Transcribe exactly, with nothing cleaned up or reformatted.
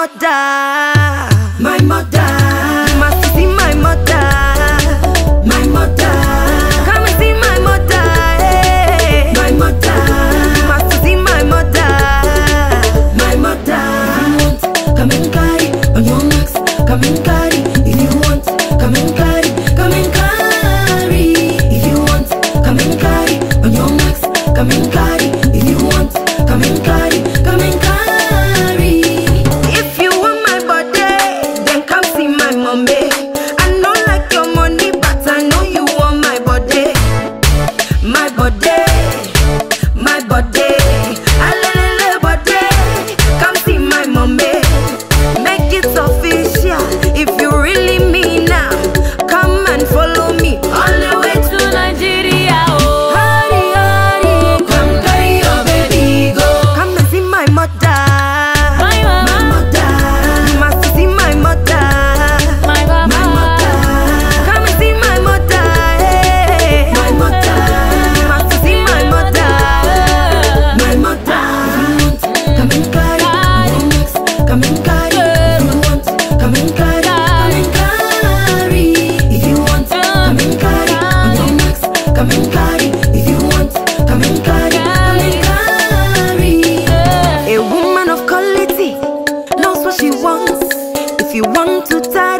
mother, my mother. You must see my mother, my mother. Come and see my mother, hey. My mother. You must see my mother, my mother. If you want, come and carry on your marks, come and carry. If you want, come and carry, come and carry. If you want, come and carry on your marks, come and carry. If you want, come and carry, come and carry. If you want my body, then come see my mommy. I know like your money, but I know you want my body, my body, my body. Alele body, come see my mommy. Make it official if you really mean now. Come and follow me all the way to Nigeria. Oh, hurry, hurry, come carry your baby go. Come and see my mother, my mama, my mother. You must see my mother, my mama, my mother. Come and see my mother, hey. My mother. You must see my mother, my mother. Come and carry, come and carry. If you want, come and carry, come and carry. If you want, come and carry. On your marks, come and carry. If you want, come and carry, come and carry. A woman of quality knows what she wants. If you want to tie